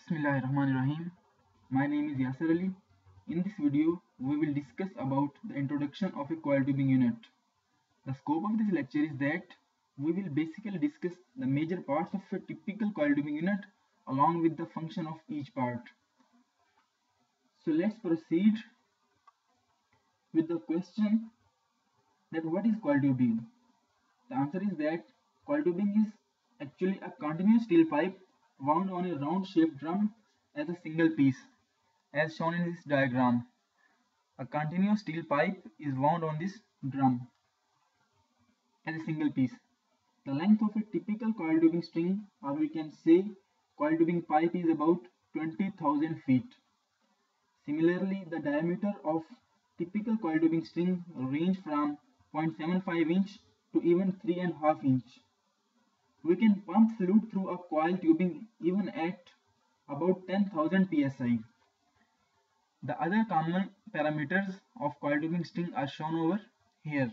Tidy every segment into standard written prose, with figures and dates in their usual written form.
Bismillahirrahmanirrahim. My name is Yasir Ali. In this video, we will discuss about the introduction of a coil tubing unit. The scope of this lecture is that we will basically discuss the major parts of a typical coil tubing unit along with the function of each part. So let's proceed with the question that what is coil tubing? The answer is that coil tubing is actually a continuous steel pipe wound on a round shaped drum as a single piece, as shown in this diagram. A continuous steel pipe is wound on this drum as a single piece. The length of a typical coil tubing string, or we can say coil tubing pipe, is about 20,000 feet. Similarly, the diameter of typical coil tubing string range from 0.75 inch to even 3.5 inch. We can pump fluid through a coil tubing even at about 10,000 psi. The other common parameters of coil tubing string are shown over here.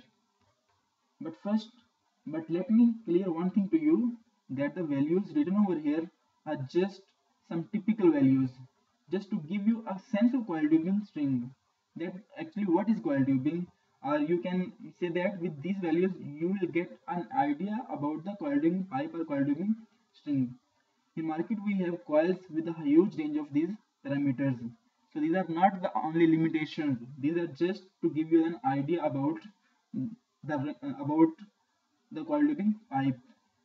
But let me clear one thing to you, that the values written over here are just some typical values, just to give you a sense of coil tubing string, that actually what is coil tubing, or you can say that with these values you will get an idea about the coil tubing pipe or coil tubing string. In market we have coils with a huge range of these parameters. So these are not the only limitations. These are just to give you an idea about the coil tubing pipe.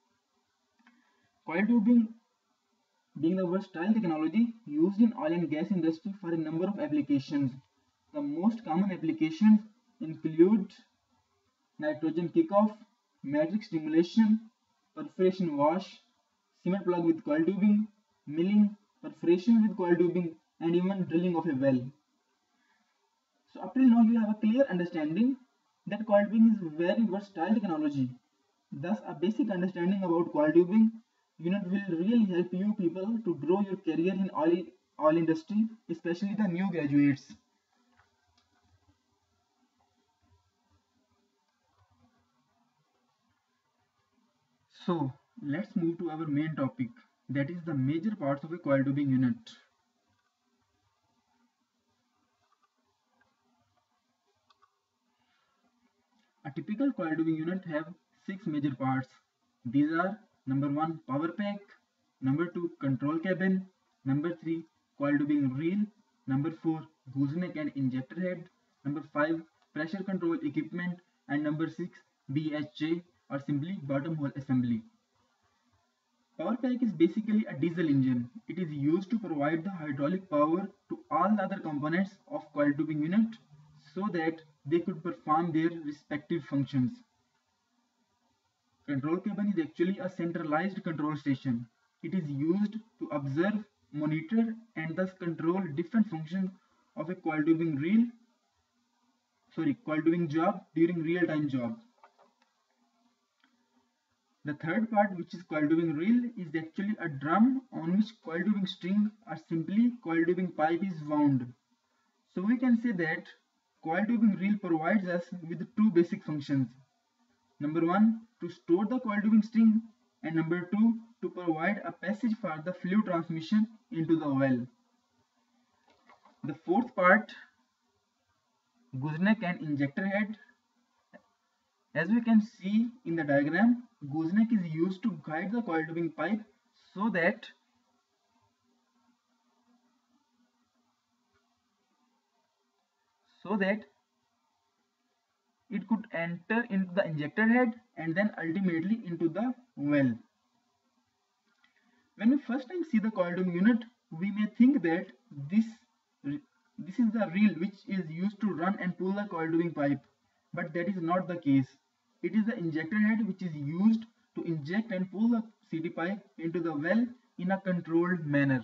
Coil tubing being a versatile technology used in oil and gas industry for a number of applications. The most common applications include nitrogen kickoff, matrix stimulation, perforation wash, cement plug with coil tubing, milling, perforation with coil tubing, and even drilling of a well. So up till now you have a clear understanding that coil tubing is a very versatile technology. Thus a basic understanding about coil tubing unit will really help you people to grow your career in oil industry, especially the new graduates. So let's move to our main topic, that is the major parts of a coil tubing unit. A typical coil tubing unit have 6 major parts. These are number 1 power pack, number 2 control cabin, number 3 coil tubing reel, number 4 gooseneck and injector head, number 5 pressure control equipment, and number 6 BHJ or simply bottom hole assembly. Power pack is basically a diesel engine. It is used to provide the hydraulic power to all the other components of coil tubing unit so that they could perform their respective functions. Control cabin is actually a centralized control station. It is used to observe, monitor, and thus control different functions of a coil tubing job during real-time job. The third part, which is coil tubing reel, is actually a drum on which coil tubing string or simply coil tubing pipe is wound. So we can say that coil tubing reel provides us with two basic functions. Number 1, to store the coil tubing string, and number 2, to provide a passage for the fluid transmission into the well. The fourth part, gooseneck and injector head. As we can see in the diagram, gooseneck is used to guide the coil tubing pipe so that it could enter into the injector head and then ultimately into the well. When we first time see the coil tubing unit, we may think that this is the reel which is used to run and pull the coil tubing pipe, but that is not the case. It is the injector head which is used to inject and pull the CD pipe into the well in a controlled manner.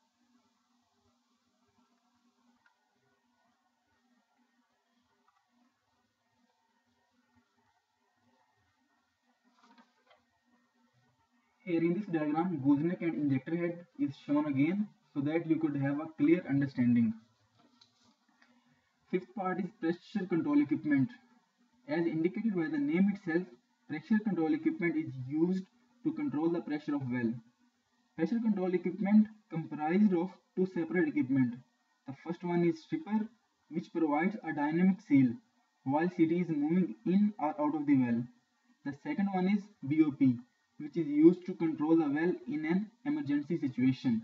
Here in this diagram, gooseneck and injector head is shown again so that you could have a clear understanding. Fifth part is pressure control equipment. As indicated by the name itself, pressure control equipment is used to control the pressure of well. Pressure control equipment comprised of two separate equipment. The first one is stripper, which provides a dynamic seal while CT is moving in or out of the well. The second one is BOP, which is used to control the well in an emergency situation.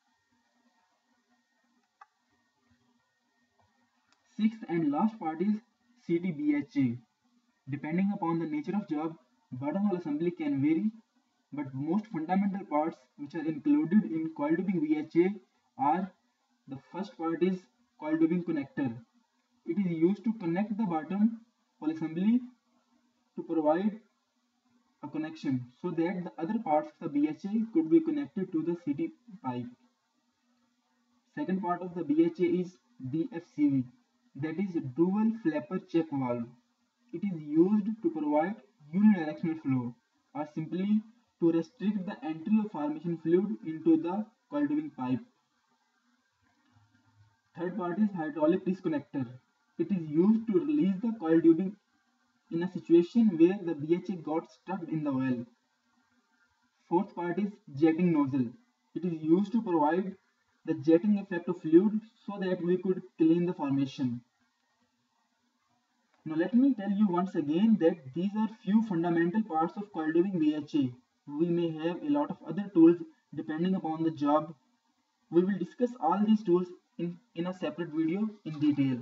Sixth and last part is CTBHA. Depending upon the nature of job, buttonhole assembly can vary, but most fundamental parts which are included in coil tubing BHA are: the first part is coil tubing connector. It is used to connect the bottom hole assembly to provide a connection so that the other parts of the BHA could be connected to the CT pipe. Second part of the BHA is DFCV, that is dual flapper check valve. It is used to provide unidirectional flow, or simply to restrict the entry of formation fluid into the coil tubing pipe. Third part is hydraulic disconnector. It is used to release the coil tubing in a situation where the BHA got stuck in the well. Fourth part is jetting nozzle. It is used to provide the jetting effect of fluid so that we could clean the formation. Now let me tell you once again that these are few fundamental parts of coil tubing BHA. We may have a lot of other tools depending upon the job. We will discuss all these tools in a separate video in detail.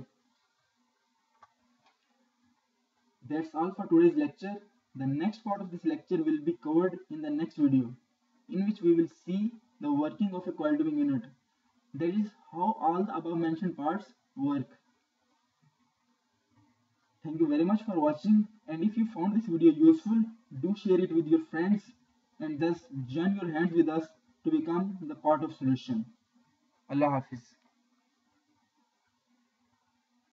That's all for today's lecture. The next part of this lecture will be covered in the next video, in which we will see the working of a coil tubing unit. That is how all the above mentioned parts work. Thank you very much for watching, and if you found this video useful, do share it with your friends and thus join your hands with us to become the part of solution. Allah Hafiz.